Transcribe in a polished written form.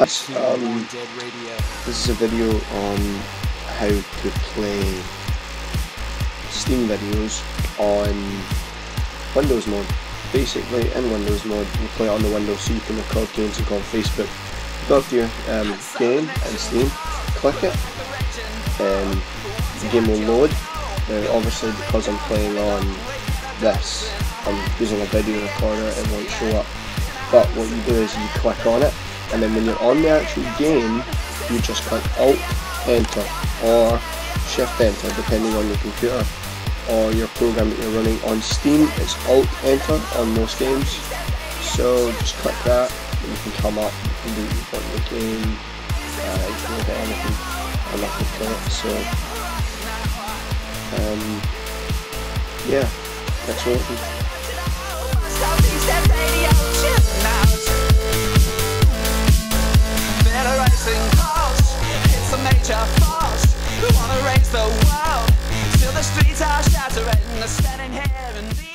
This is a video on how to play Steam videos on Windows mode. Basically, in Windows mode, you play it on the Windows so you can record games and go on Facebook. Go to your game in Steam, click it, and the game will load. Now, obviously, because I'm playing on this, I'm using a video recorder, it won't show up. But what you do is you click on it, and then when you're on the actual game, you just click Alt Enter or Shift Enter depending on your computer or your program that you're running. On Steam it's Alt Enter on most games, so just click that and you can come up, you can do what you want in the game, you can look at anything and I can play it. So yeah, thanks for watching. It's a major force. We wanna raise the world till the streets are shattering. They're standing here in the